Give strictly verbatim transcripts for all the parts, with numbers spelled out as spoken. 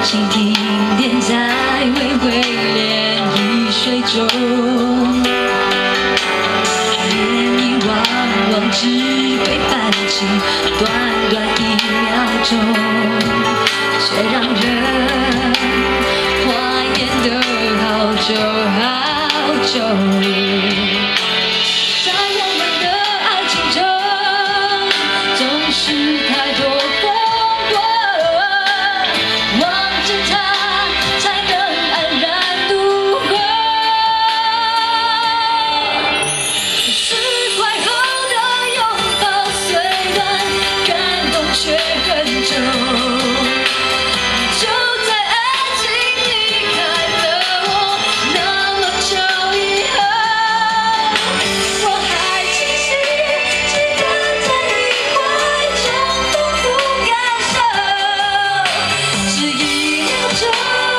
蜻蜓点在微微涟漪水中，念一往往只被泛起短短一秒钟，却让人怀念的好久好久。在我们的爱情中，总是太多风波，忘记它才能安然度过。释怀后的拥抱虽短，感动却很久。就在爱情离开了我那么久以后，我还清晰记得在你怀中丰富感受，只一秒钟，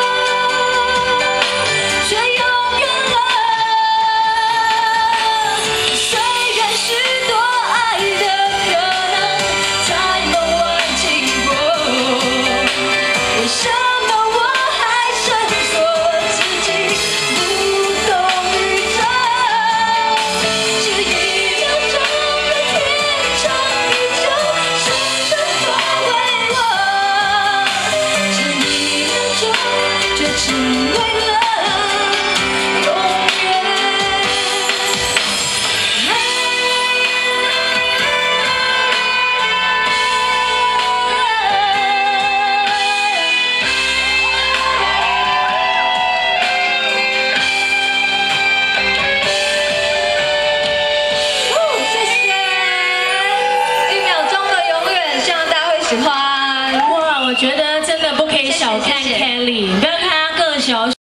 却永远了。虽然许多爱的可能在梦外经过，为什么我还深锁自己，不懂宇宙？这一秒钟的天长地久，深深包围我。这一秒钟，却只为了永远。谢谢，一秒钟的永远，希望大家会喜欢。 哇，我觉得真的不可以小看谢谢谢谢 Kelly，不要看她个小。